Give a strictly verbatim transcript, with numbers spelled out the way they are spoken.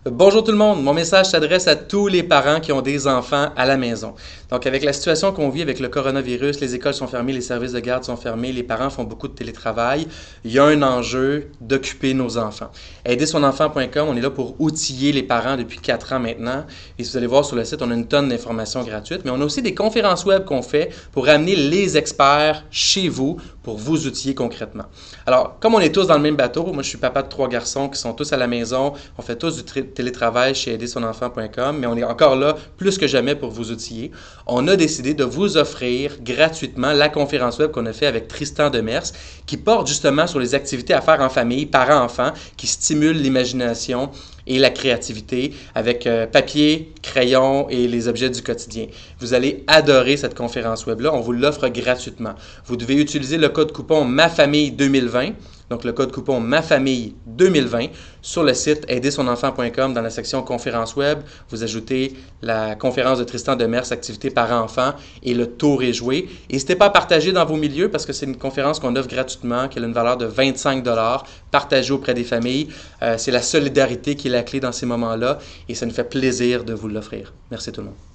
Bonjour tout le monde, mon message s'adresse à tous les parents qui ont des enfants à la maison. Donc avec la situation qu'on vit avec le coronavirus, les écoles sont fermées, les services de garde sont fermés, les parents font beaucoup de télétravail, il y a un enjeu d'occuper nos enfants. aider son enfant point com, on est là pour outiller les parents depuis quatre ans maintenant. Et si vous allez voir sur le site, on a une tonne d'informations gratuites, mais on a aussi des conférences web qu'on fait pour amener les experts chez vous pour vous outiller concrètement. Alors, comme on est tous dans le même bateau, moi je suis papa de trois garçons qui sont tous à la maison, on fait tous du télétravail chez aider son enfant point com, mais on est encore là plus que jamais pour vous outiller. On a décidé de vous offrir gratuitement la conférence web qu'on a fait avec Tristan Demers, qui porte justement sur les activités à faire en famille, parents-enfants, qui stimulent l'imagination et la créativité avec euh, papier, crayon et les objets du quotidien. Vous allez adorer cette conférence web-là. On vous l'offre gratuitement. Vous devez utiliser le code coupon ma famille deux mille vingt, donc le code coupon ma famille deux mille vingt sur le site aider son enfant point com dans la section conférence web. Vous ajoutez la conférence de Tristan Demers, activité parents-enfants et le tour est joué. N'hésitez pas à partager dans vos milieux parce que c'est une conférence qu'on offre gratuitement, qui a une valeur de vingt-cinq dollars. Partagez auprès des familles. Euh, c'est la solidarité qui est la clé dans ces moments-là et ça nous fait plaisir de vous l'offrir. Merci tout le monde.